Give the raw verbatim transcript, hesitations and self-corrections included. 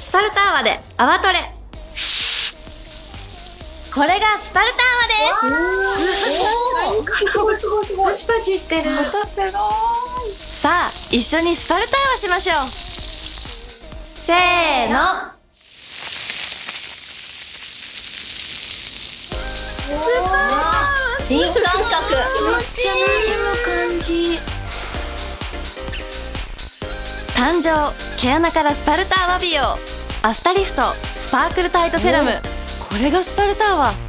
スパルタ泡で泡トレ。これがスパルタ泡です。 パチパチしてる。 音すごい。 さあ一緒にスパルタ泡しましょう。せーの。 新感覚。 気持ちいい感じ。 誕生毛穴からスパルタ泡美容。アスタリフトスパークルタイトセラム。これがスパルタ泡。